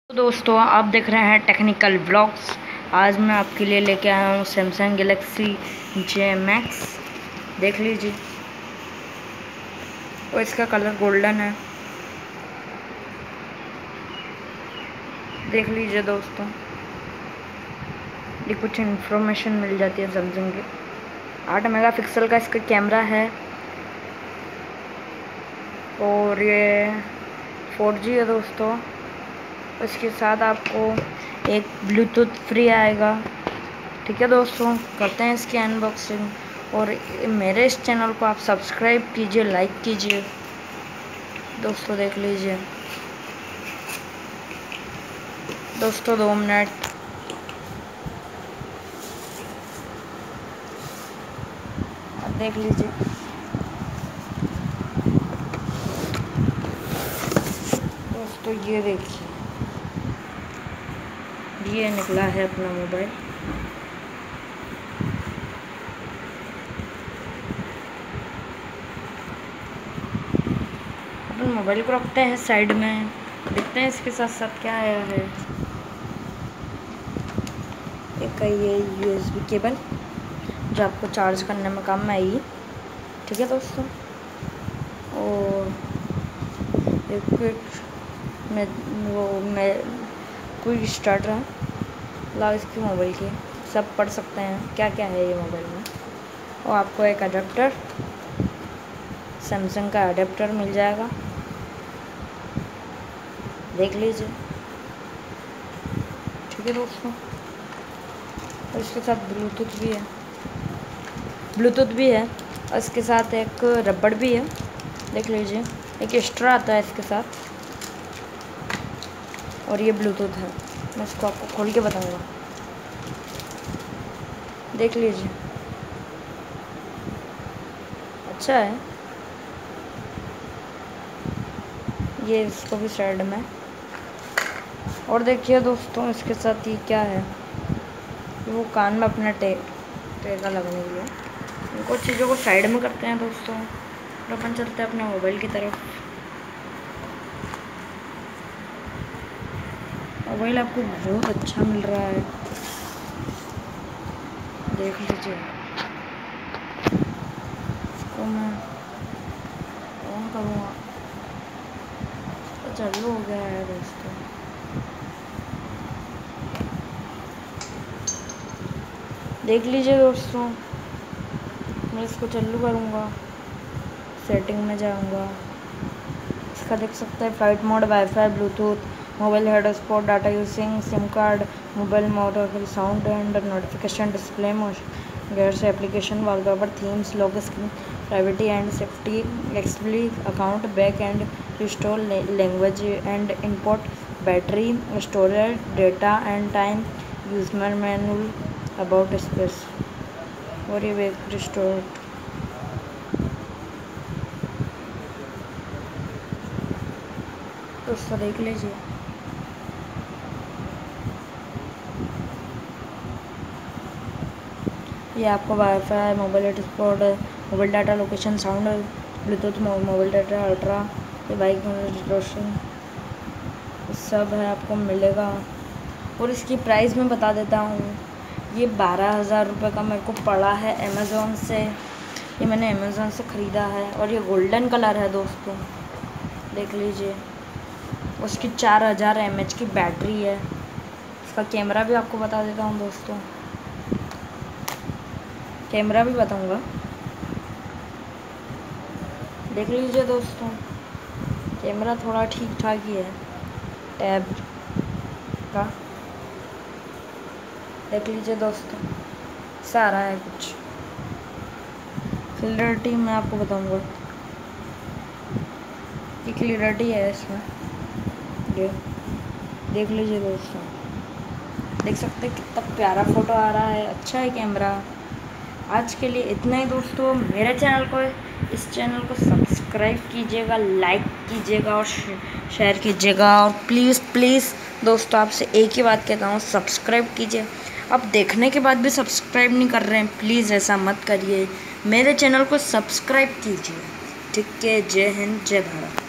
तो दोस्तों आप देख रहे हैं टेक्निकल व्लॉग्स। आज मैं आपके लिए लेके आया हूँ सैमसंग गैलेक्सी जे मैक्स। देख लीजिए, और इसका कलर गोल्डन है। देख लीजिए दोस्तों, ये कुछ इन्फॉर्मेशन मिल जाती है सैमसंग की। 8 मेगापिक्सल का इसका कैमरा है और ये 4G है दोस्तों। इसके साथ आपको एक ब्लूटूथ फ्री आएगा। ठीक है दोस्तों, करते हैं इसकी अनबॉक्सिंग। और मेरे इस चैनल को आप सब्सक्राइब कीजिए, लाइक कीजिए दोस्तों। देख लीजिए दोस्तों, 2 मिनट। अब देख लीजिए दोस्तों, ये देखिए, ये निकला है अपना मोबाइल। अपन मोबाइल को रखते हैं साइड में, देखते हैं इसके साथ साथ क्या आया है। एक ये USB केबल जो आपको चार्ज करने में काम में आएगी। ठीक है दोस्तों, और एक क्विक स्टार्टर है, लाओ इसकी मोबाइल की सब पढ़ सकते हैं क्या क्या है ये मोबाइल में। और आपको एक अडेप्टर, सैमसंग का अडेप्टर मिल जाएगा। देख लीजिए, ठीक है दोस्तों। और इसके साथ ब्लूटूथ भी है और इसके साथ एक रबड़ भी है। देख लीजिए, एक एक्स्ट्रा आता है इसके साथ। और ये ब्लूटूथ है, मैं इसको आपको खोल के बताऊंगा। देख लीजिए, अच्छा है। ये इसको भी साइड में। और देखिए दोस्तों, इसके साथ ये क्या है, वो कान में अपना टेका लगने के लिए। इनको चीज़ों को साइड में करते हैं दोस्तों, और अपन चलते हैं अपने मोबाइल की तरफ। मोबाइल आपको बहुत अच्छा मिल रहा है, देख लीजिए। इसको मैं ऑन करूँगा तो चालू हो गया है दोस्तों। देख लीजिए दोस्तों, मैं इसको चालू करूँगा, सेटिंग में जाऊँगा। इसका देख सकते हैं flight mode, wifi, Bluetooth, mobile hotspot, data using, SIM card, mobile mode, sound and notification, display motion, gas application, wallpaper, themes, lock screen, privacy and safety, एक्सप्ली account, back and restore, language and import, battery, storage, data and time, user manual, about space, और ये back restore. दोस्तों देख लीजिए, ये आपको wifi, mobile hotspot, mobile data, location, sound, Bluetooth, mobile data, ultra, ये बाइक रोशन सब है, आपको मिलेगा। और इसकी प्राइस मैं बता देता हूँ, ये 12,000 रुपये का मेरे को पड़ा है अमेज़ोन से। ये मैंने अमेज़ोन से ख़रीदा है और ये गोल्डन कलर है दोस्तों। देख लीजिए, उसकी 4000 mAh की बैटरी है। इसका कैमरा भी आपको बता देता हूँ दोस्तों, कैमरा भी बताऊँगा। देख लीजिए दोस्तों, कैमरा थोड़ा ठीक ठाक ही है टैब का। देख लीजिए दोस्तों, सारा है कुछ। क्लियरिटी मैं आपको बताऊंगा, ये क्लियरिटी है इसमें। ये देख लीजिए दोस्तों, देख सकते हैं कितना प्यारा फ़ोटो आ रहा है, अच्छा है कैमरा। आज के लिए इतना ही दोस्तों। मेरे चैनल को, इस चैनल को सब्सक्राइब कीजिएगा, लाइक कीजिएगा और शेयर कीजिएगा। और प्लीज़ प्लीज़ दोस्तों, आपसे एक ही बात कहता हूँ, सब्सक्राइब कीजिए। अब देखने के बाद भी सब्सक्राइब नहीं कर रहे हैं, प्लीज़ ऐसा मत करिए। मेरे चैनल को सब्सक्राइब कीजिए। ठीक है, जय हिंद, जय भारत।